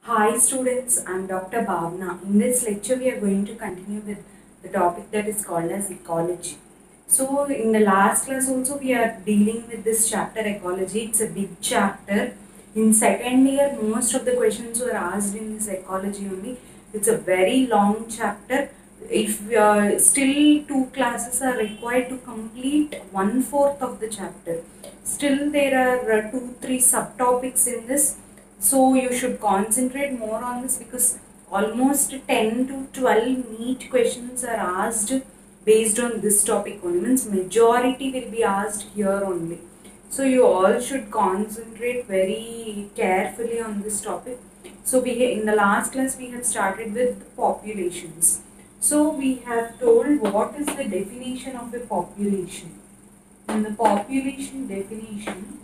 Hi students, I'm Dr. Bhavna. In this lecture, we are going to continue with the topic that is called as ecology. So, in the last class also, we are dealing with this chapter ecology. It's a big chapter. In second year, most of the questions were asked in this ecology only. It's a very long chapter. If still two classes are required to complete one-fourth of the chapter, still there are two, three subtopics in this, so you should concentrate more on this because almost 10 to 12 NEET questions are asked based on this topic only. Means majority will be asked here only. So you all should concentrate very carefully on this topic. So in the last class we have started with populations. So we have told what is the definition of a population. In the population definition,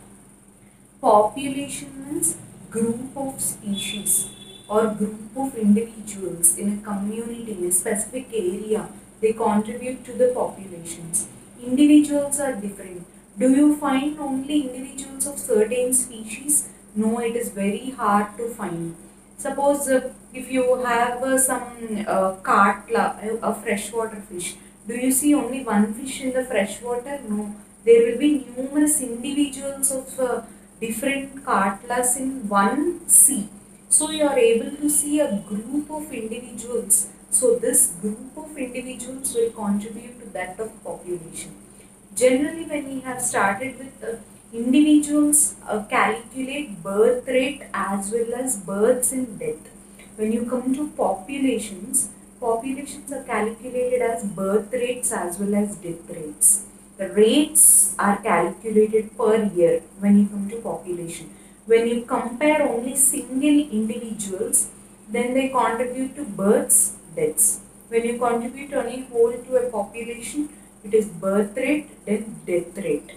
population means group of species or group of individuals in a community, in a specific area. They contribute to the populations. Individuals are different. Do you find only individuals of certain species? No, it is very hard to find. Suppose if you have some cartla, a freshwater fish, do you see only one fish in the freshwater? No, there will be numerous individuals of different cartlas in one sea. So you are able to see a group of individuals. So this group of individuals will contribute to that of population. Generally, when we have started with individuals calculate birth rate as well as births and death. When you come to populations, populations are calculated as birth rates as well as death rates. The rates are calculated per year when you come to population. When you compare only single individuals, then they contribute to births, deaths. When you contribute only whole to a population, it is birth rate, then death rate.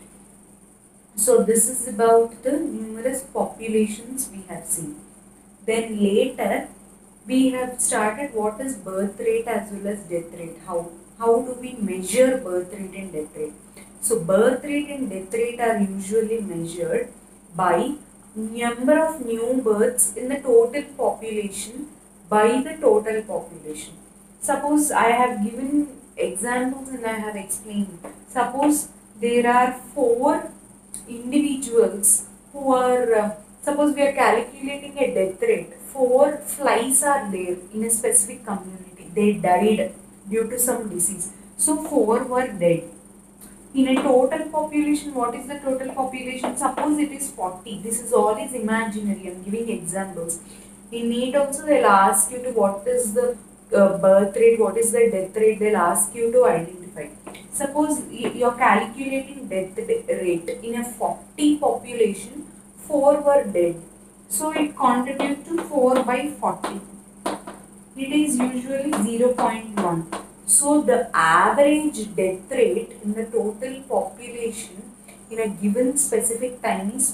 So this is about the numerous populations we have seen. Then later we have started what is birth rate as well as death rate. How do we measure birth rate and death rate? So birth rate and death rate are usually measured by number of new births in the total population by the total population. Suppose I have given examples and I have explained. Suppose there are four individuals who are, suppose we are calculating a death rate. Four flies are there in a specific community. They died due to some disease. So four were dead. In a total population, what is the total population? Suppose it is 40. This is all is imaginary. I am giving examples. In NEET also they will ask you to what is the birth rate, what is the death rate. They will ask you to identify. Suppose you are calculating death rate in a 40 population, 4 were dead. So it contributes to 4 by 40. It is usually 0.1. So the average death rate in the total population in a given specific time is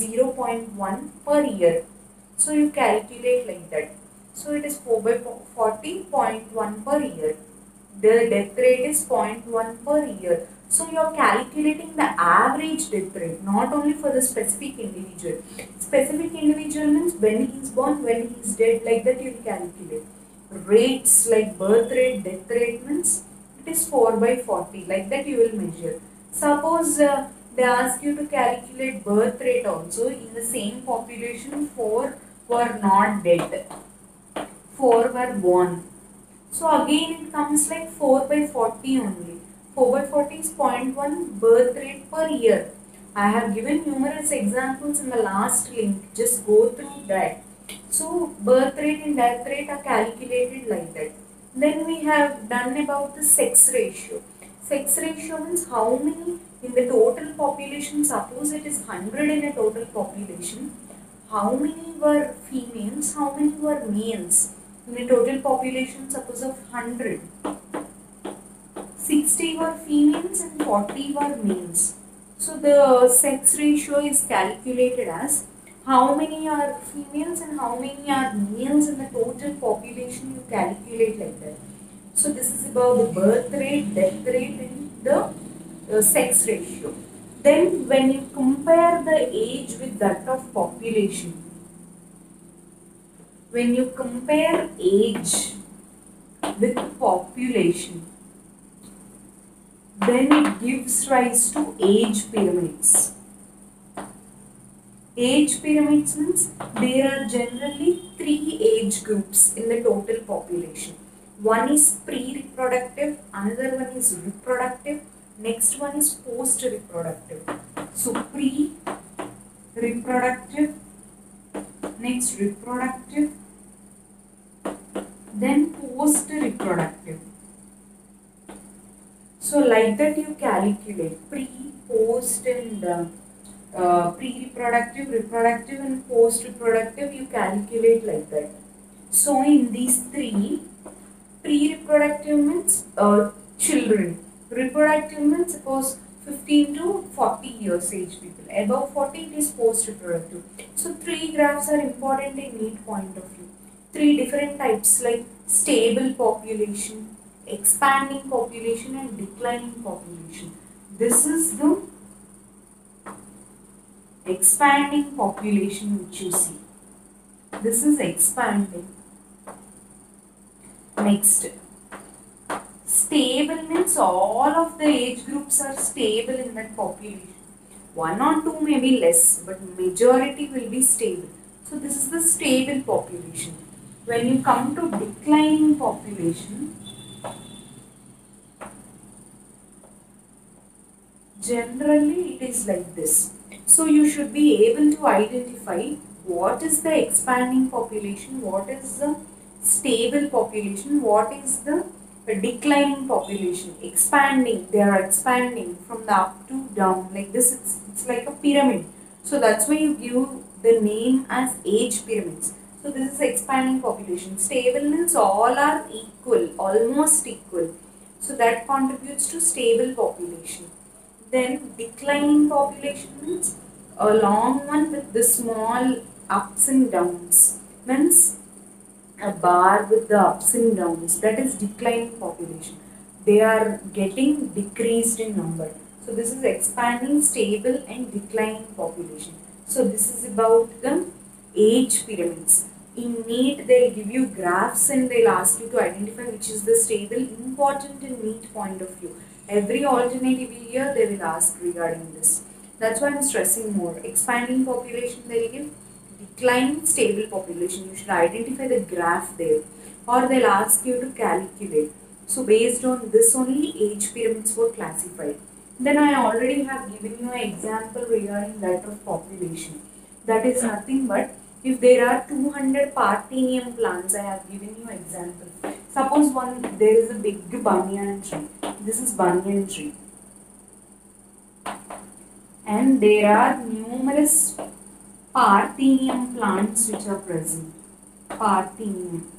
0.1 per year. So you calculate like that. So it is 4 by 40.1 per year. The death rate is 0.1 per year. So you are calculating the average death rate, not only for the specific individual. Specific individual means when he is born, when he is dead, like that you will calculate. Rates like birth rate, death rate means it is 4 by 40, like that you will measure. Suppose they ask you to calculate birth rate also in the same population, 4 were not dead, 4 were born. So again it comes like 4 by 40 only. 4 by 40 is 0.1 birth rate per year. I have given numerous examples in the last link. Just go through that. So birth rate and death rate are calculated like that. Then we have done about the sex ratio. Sex ratio means how many in the total population. Suppose it is 100 in a total population. How many were females? How many were males? In a total population, suppose of 100, 60 were females and 40 were males. So the sex ratio is calculated as how many are females and how many are males in the total population. You calculate like that. So this is about the birth rate, death rate and the sex ratio. Then when you compare the age with that of population, when you compare age with population, then it gives rise to age pyramids. Age pyramids means there are generally 3 age groups in the total population. One is pre-reproductive, another one is reproductive, next one is post-reproductive. So pre-reproductive, next reproductive, then post-reproductive. So like that you calculate pre, post and pre-reproductive, reproductive and post-reproductive, you calculate like that. So in these 3, pre-reproductive means children, reproductive means suppose 15 to 40 years age people, above 40 it is post-reproductive. So 3 graphs are important in NEET point of view. 3 different types like stable population, expanding population and declining population. This is the expanding population which you see. This is expanding. Next, stable means all of the age groups are stable in that population. 1 or 2 may be less, but majority will be stable. So this is the stable population. When you come to declining population, generally it is like this. So you should be able to identify what is the expanding population, what is the stable population, what is the declining population. Expanding, they are expanding from the up to down like this. It's like a pyramid. So that's why you give the name as age pyramids. So this is expanding population. Stable means all are equal, almost equal. So that contributes to stable population. Then declining population means a long one with the small ups and downs. Means a bar with the ups and downs. That is declining population. They are getting decreased in number. So this is expanding, stable and declining population. So this is about the age pyramids. In NEET they will give you graphs and they will ask you to identify which is the stable, important in NEET point of view. Every alternative year they will ask regarding this. That's why I am stressing more. Expanding population they will give, declining stable population. You should identify the graph there, or they'll ask you to calculate. So based on this only age pyramids were classified. Then I already have given you an example regarding that of population. That is nothing but if there are 200 Parthenium plants, I have given you example. Suppose there is a big banyan tree. This is banyan tree. And there are numerous Parthenium plants which are present. Parthenium.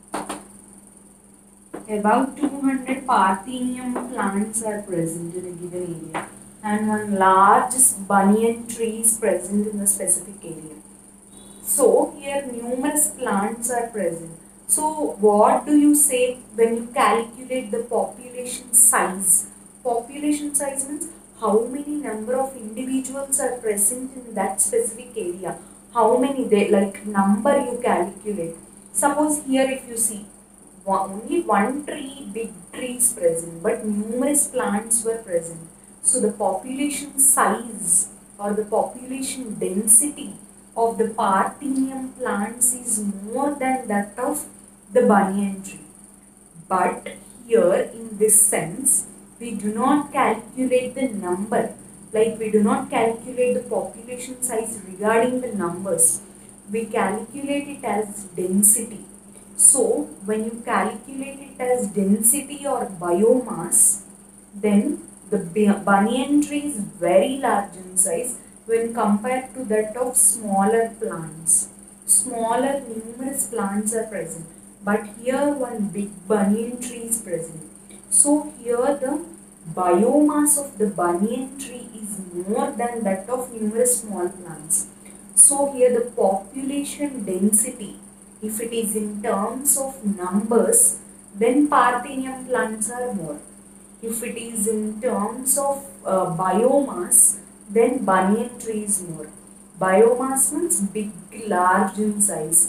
About 200 Parthenium plants are present in a given area. And one large banyan tree is present in a specific area. So here numerous plants are present. So what do you say when you calculate the population size? Population size means how many number of individuals are present in that specific area. How many like number you calculate. Suppose here if you see only one tree, big tree is present, but numerous plants were present. So the population size or the population density of the Parthenium plants is more than that of the banyan tree. But here in this sense, we do not calculate the number, like we do not calculate the population size regarding the numbers. We calculate it as density. So when you calculate it as density or biomass, then the banyan tree is very large in size when compared to that of smaller plants. Smaller numerous plants are present, but here one big banyan tree is present. So here the biomass of the banyan tree is more than that of numerous small plants. So here the population density, if it is in terms of numbers, then Parthenium plants are more. If it is in terms of biomass, then banyan tree is more. Biomass means big, large in size.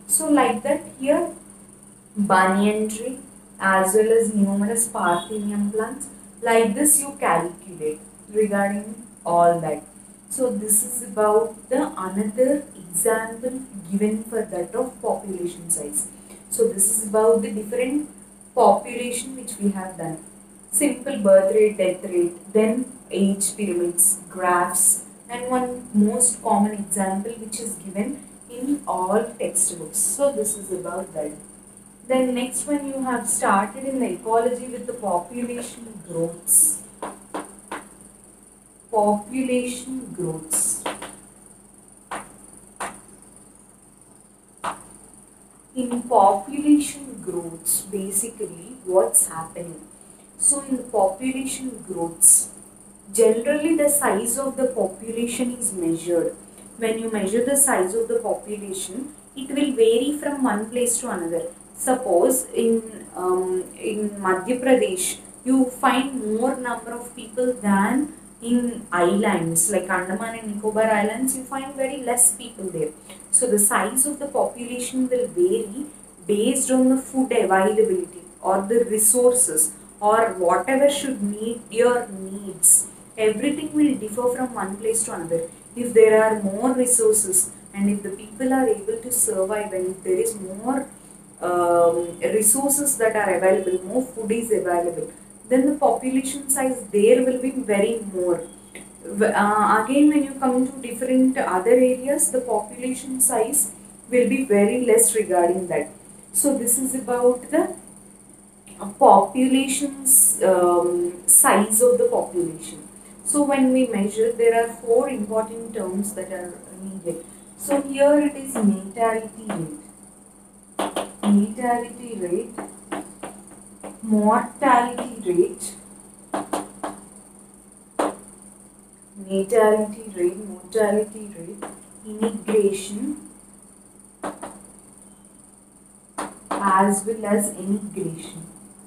So like that here, banyan tree as well as numerous parthenium plants. Like this you calculate regarding all that. So this is about the another example given for that of population size. So this is about the different population which we have done. Simple birth rate, death rate, then age pyramids, graphs, and one most common example which is given in all textbooks. So this is about that. Then next one you have started in the ecology with the population growths. Population growths. In population growths, basically what's happening? So in the population growths, generally the size of the population is measured. When you measure the size of the population, it will vary from one place to another. Suppose in Madhya Pradesh, you find more number of people than in islands like Andaman and Nicobar Islands. You find very less people there. So the size of the population will vary based on the food availability or the resources or whatever should meet your needs. Everything will differ from one place to another. If there are more resources and if the people are able to survive and if there is more resources that are available, more food is available, then the population size there will be very more. Again, when you come to different other areas, the population size will be very less regarding that. So this is about the population's size of the population. So when we measure, there are four important terms that are needed. So here it is natality rate, mortality rate, mortality rate, immigration, as well as immigration.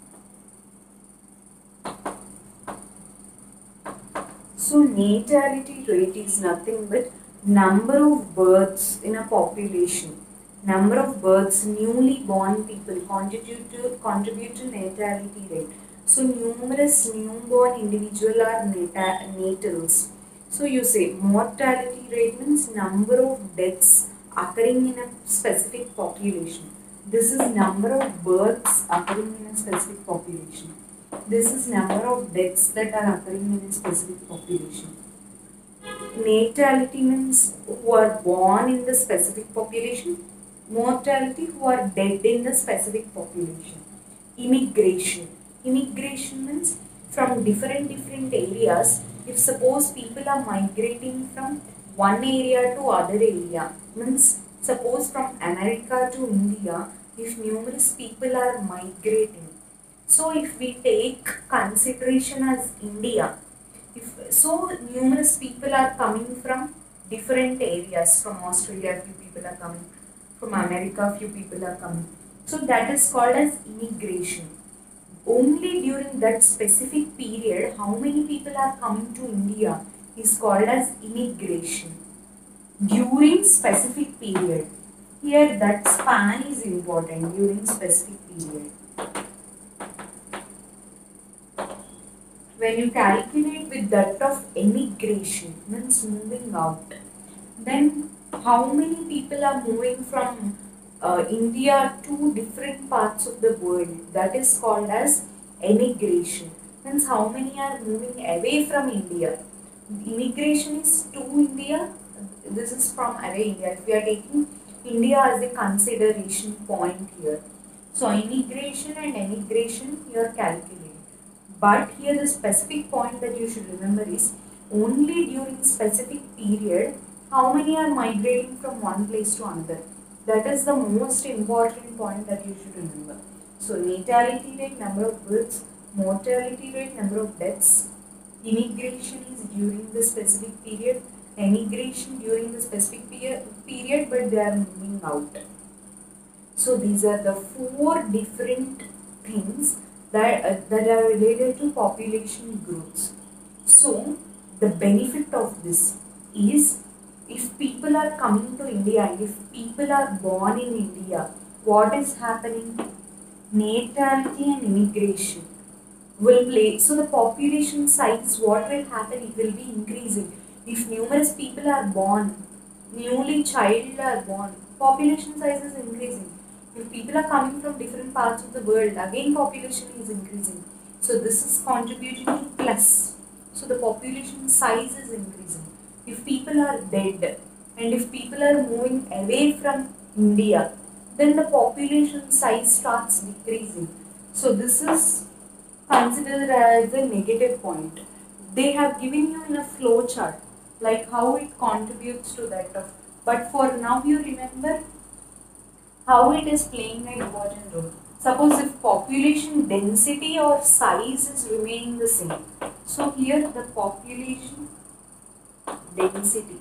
So natality rate is nothing but number of births in a population. Number of births, newly born people contribute to natality rate. So numerous newborn individual are natals. So you say mortality rate means number of deaths occurring in a specific population. This is number of births occurring in a specific population. This is number of deaths that are occurring in a specific population. Natality means who are born in the specific population. Mortality who are dead in the specific population. Immigration. Immigration means from different areas. If suppose people are migrating from one area to other area, means suppose from America to India, if numerous people are migrating. So if we take consideration as India, numerous people are coming from different areas. From Australia, few people are coming. From America, few people are coming. So that is called as immigration. Only during that specific period, how many people are coming to India is called as immigration. During specific period. Here that span is important, during specific period. When you calculate with that of emigration, means moving out, then how many people are moving from India to different parts of the world? That is called as emigration. Means how many are moving away from India? Immigration is to India. This is from away India. If we are taking India as a consideration point here. So immigration and emigration you are calculating. But here the specific point that you should remember is only during specific period how many are migrating from one place to another. That is the most important point that you should remember. So natality rate, number of births, mortality rate, number of deaths. Immigration is during the specific period, emigration during the specific period, but they are moving out. So these are the four different things that are related to population growths. So the benefit of this is if people are coming to India and if people are born in India, what is happening? Natality and immigration will play. So the population size, what will happen? It will be increasing. If numerous people are born, newly child are born, population size is increasing. If people are coming from different parts of the world, again population is increasing. So this is contributing to plus. So the population size is increasing. If people are dead and if people are moving away from India, then the population size starts decreasing. So this is considered as a negative point. They have given you in a flow chart like how it contributes to that of, but for now you remember how it is playing an important role. Suppose if population density or size is remaining the same. So here the population density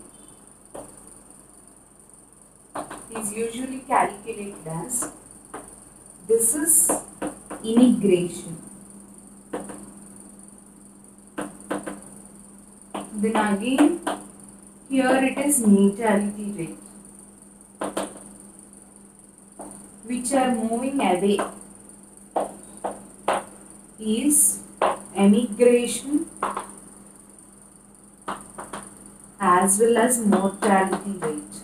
is usually calculated as, this is immigration. Then again here it is natality rate, which are moving away, is emigration as well as mortality rate.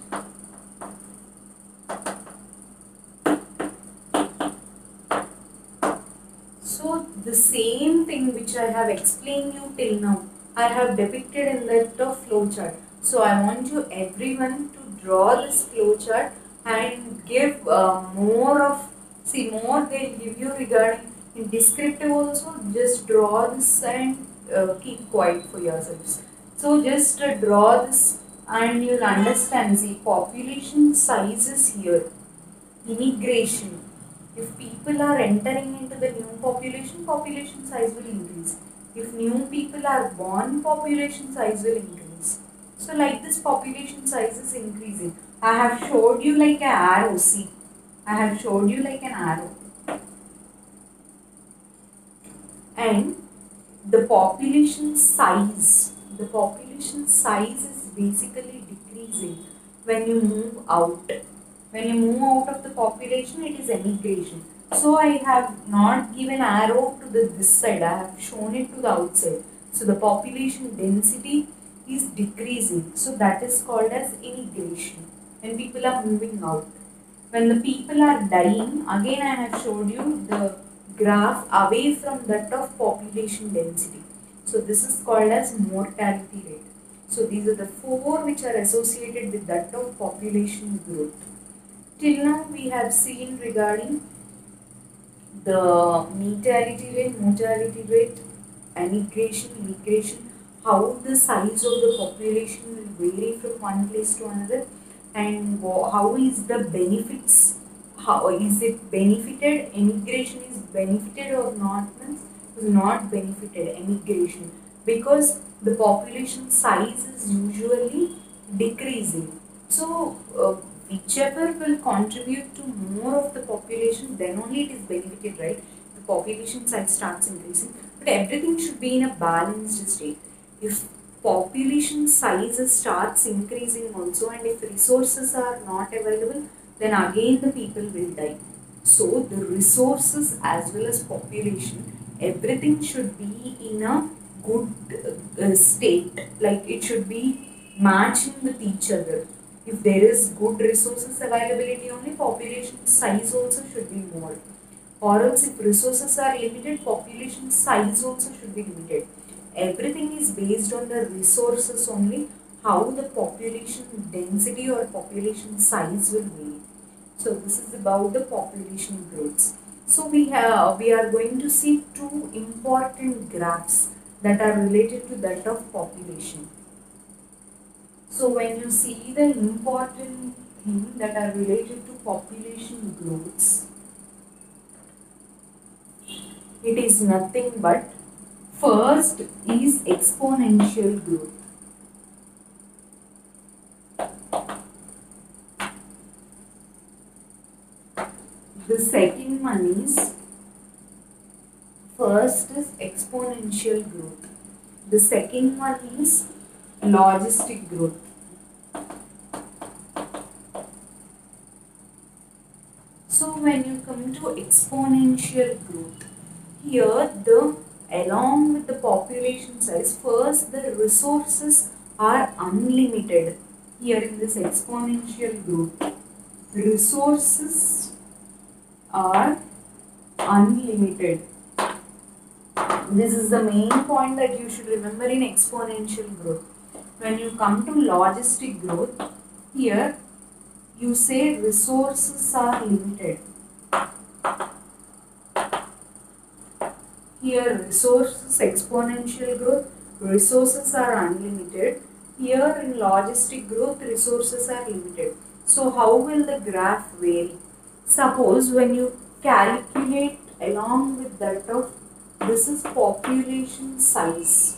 So the same thing which I have explained you till now, I have depicted in that flow chart. So I want you everyone to draw this flow chart and give more of, see more they'll give you regarding in descriptive also, just draw this and keep quiet for yourselves. So just draw this and you'll understand, see population size is here, immigration. If people are entering into the new population, population size will increase. If new people are born, population size will increase. So like this population size is increasing. I have showed you like an arrow, see. I have showed you like an arrow. And the population size is basically decreasing when you move out. When you move out of the population, it is emigration. So I have not given arrow to this side, I have shown it to the outside. So the population density is decreasing. So that is called as immigration. When people are moving out. When the people are dying, again I have showed you the graph away from that of population density. So this is called as mortality rate. So these are the four which are associated with that of population growth. Till now we have seen regarding the mortality rate, immigration, how the size of the population will vary from one place to another, and how is the benefits, how is it benefited, immigration is benefited or not, means is not benefited immigration, because the population size is usually decreasing. So whichever will contribute to more of the population, then only it is benefited, right? The population size starts increasing, but everything should be in a balanced state. If population size starts increasing also, and if resources are not available, then again the people will die. So the resources as well as population, everything should be in a good state, like it should be matching with each other. If there is good resources availability only, population size also should be more. Or else if resources are limited, population size also should be limited. Everything is based on the resources only, how the population density or population size will vary. So this is about the population growths. So we are going to see two important graphs that are related to that of population. So when you see the important thing that are related to population growths, it is nothing but first is exponential growth. The second one is, first is exponential growth. The second one is logistic growth. So when you come to exponential growth, here the along with the population size, first the resources are unlimited. Here in this exponential growth, resources are unlimited. This is the main point that you should remember in exponential growth. When you come to logistic growth, here you say resources are limited. Here resources, exponential growth, resources are unlimited. Here in logistic growth, resources are limited. So how will the graph vary? Suppose when you calculate along with that of, this is population size.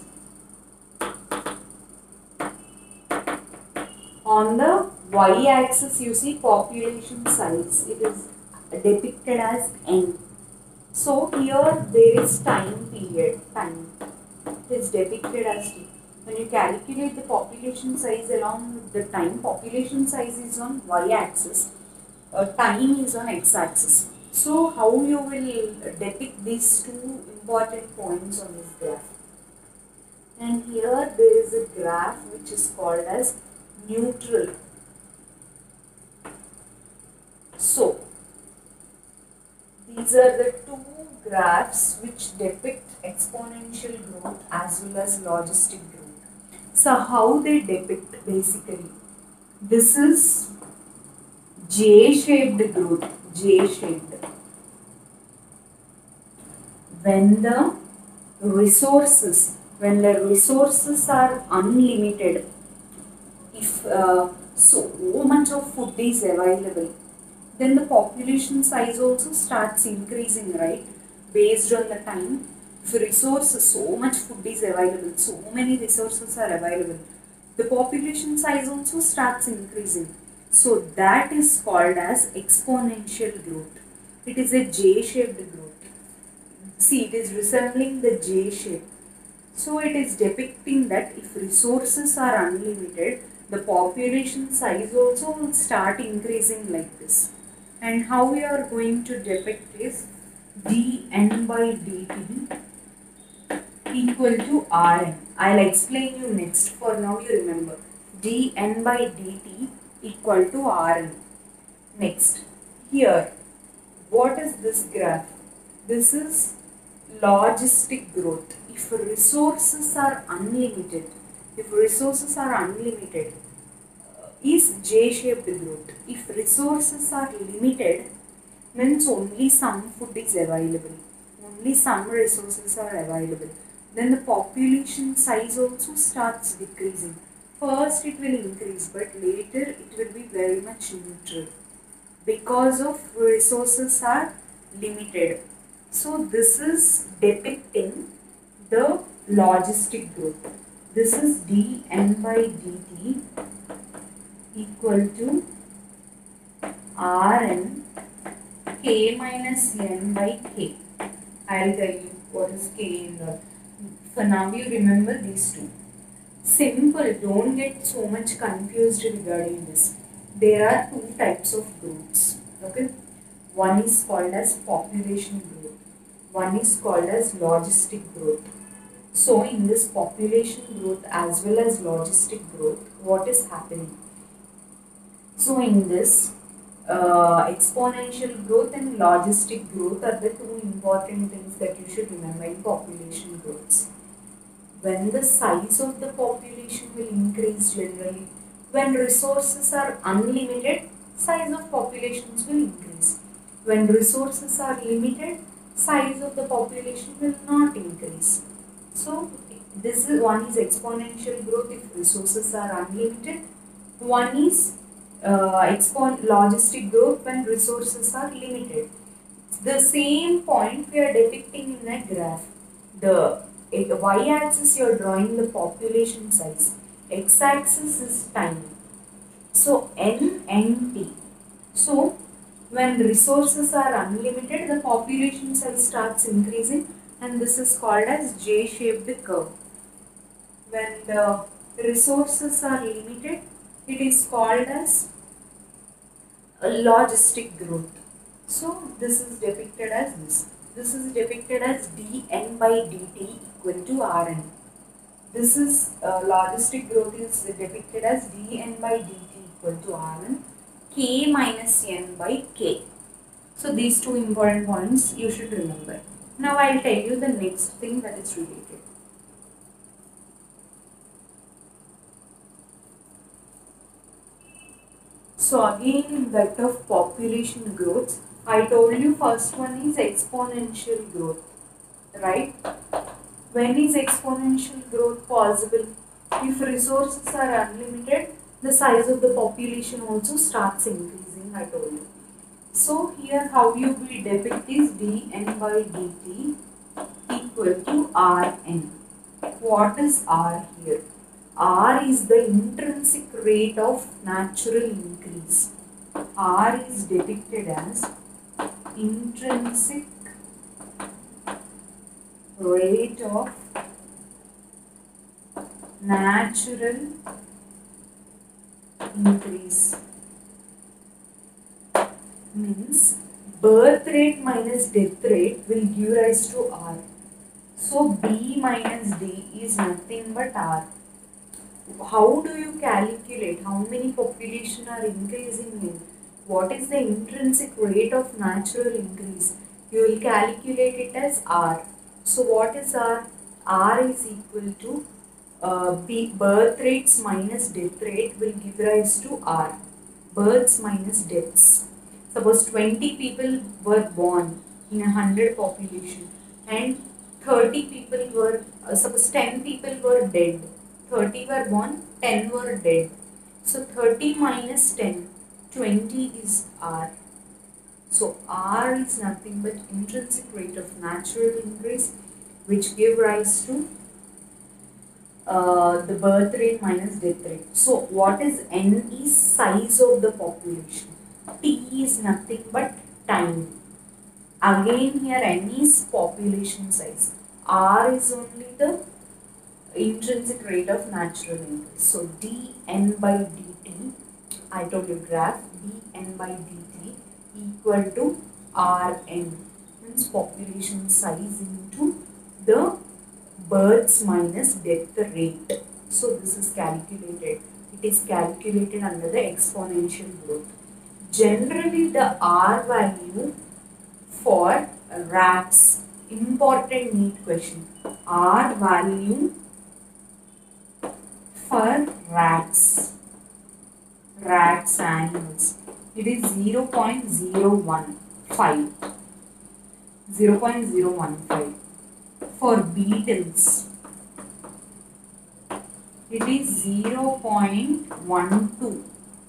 On the y-axis you see population size. It is depicted as n. So here there is time period, time. It is depicted as t. When you calculate the population size along with the time, population size is on y-axis, time is on x-axis. So how you will depict these two important points on this graph? And here there is a graph which is called as neutral. So these are the two graphs which depict exponential growth as well as logistic growth. So how they depict basically? This is J-shaped growth, J-shaped. When the resources are unlimited, if so much of food is available, then the population size also starts increasing, right? Based on the time. If resources, so much food is available, so many resources are available, the population size also starts increasing. So that is called as exponential growth. It is a J-shaped growth. See, it is resembling the J shape. So it is depicting that if resources are unlimited, the population size also will start increasing like this. And how we are going to depict is dn by dt equal to Rn. I'll explain you next. For now you remember. dn by dt equal to Rn. Next. Here, what is this graph? This is logistic growth. If resources are unlimited, is J-shaped growth. If resources are limited, means only some food is available, only some resources are available, then the population size also starts decreasing. First it will increase, but later it will be very much neutral because of resources are limited. So this is depicting the logistic growth. This is dn by dt equal to Rn k minus n by k. I'll tell you what is k in the. For now you remember these two. Simple, don't get so much confused regarding this. There are two types of growths. Okay? One is called as population growth. One is called as logistic growth. So in this population growth as well as logistic growth, what is happening? So in this exponential growth and logistic growth are the two important things that you should remember in population growths. When the size of the population will increase generally, when resources are unlimited, size of populations will increase. When resources are limited, size of the population will not increase. So this is, one is exponential growth if resources are unlimited. One is logistic growth when resources are limited. The same point we are depicting in a graph. The y-axis you are drawing the population size. X-axis is time. So n and t. So when resources are unlimited, the population size starts increasing, and this is called as J-shaped curve. When the resources are limited, it is called as a logistic growth. So this is depicted as this. This is depicted as dn by dt equal to Rn. This is logistic growth is depicted as dn by dt equal to Rn k minus n by k. So these two important points you should remember. Now I'll tell you the next thing that is related. So again in that of population growth, I told you first one is exponential growth, right? When is exponential growth possible? If resources are unlimited, the size of the population also starts increasing, I told you. So here how you will depict is dn by dt equal to Rn. What is R here? R is the intrinsic rate of natural increase. R is depicted as intrinsic rate of natural increase. Means birth rate minus death rate will give rise to R. So B minus D is nothing but R. How do you calculate how many population are increasing in? What is the intrinsic rate of natural increase? You will calculate it as R. So what is R? R is equal to birth rates minus death rate will give rise to R. Births minus deaths. Suppose 20 people were born in 100 population and 30 people were, suppose 10 people were dead. 30 were born, 10 were dead. So 30 minus 10, 20 is R. So R is nothing but intrinsic rate of natural increase which give rise to the birth rate minus death rate. So what is N is size of the population. T is nothing but time. Again here N is population size. R is only the intrinsic rate of natural increase. So dn by dt, I told you graph, dn by dt equal to Rn, means population size into the births minus death rate. So this is calculated. It is calculated under the exponential growth. Generally the R value for rats, important NEET question, R value for rats animals, it is 0.015. 0.015. For beetles it is 0.12.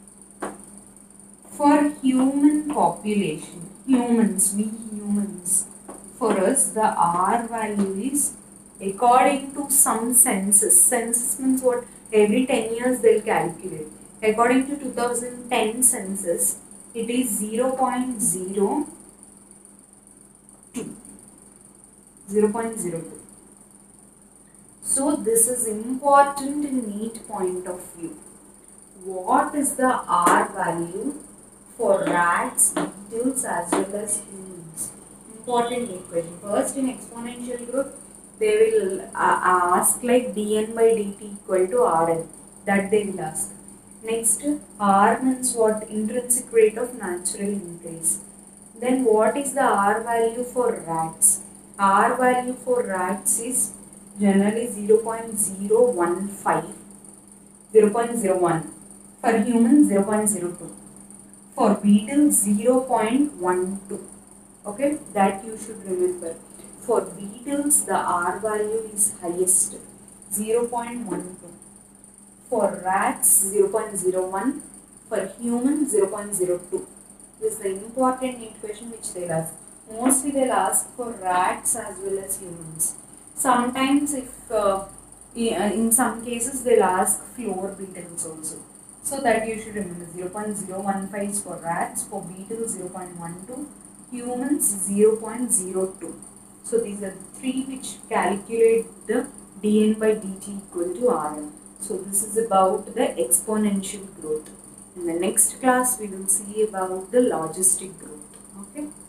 For human population, humans, for us the R value is according to some census. Census means what? Every 10 years they will calculate. According to 2010 census, it is 0.02. 0.02. So this is important in NEET point of view. What is the R value for rats, beetles as well as humans? Important NEET question. First in exponential growth, they will ask like dn by dt equal to Rn. That they will ask. Next, R means what? Intrinsic rate of natural increase. Then what is the R value for rats? R value for rats is generally 0.015, 0.01. For humans 0.02. For beetles 0.12. Okay, that you should remember. For beetles the R value is highest, 0.12. For rats 0.01. For humans 0.02. This is the important NEET question which they will ask. Mostly they will ask for rats as well as humans. Sometimes if in some cases they will ask floor beetles also. So that you should remember 0.015 is for rats, for beetles 0.12, humans 0.02. So these are three which calculate the dn by dt equal to Rn. So this is about the exponential growth. In the next class we will see about the logistic growth. Okay.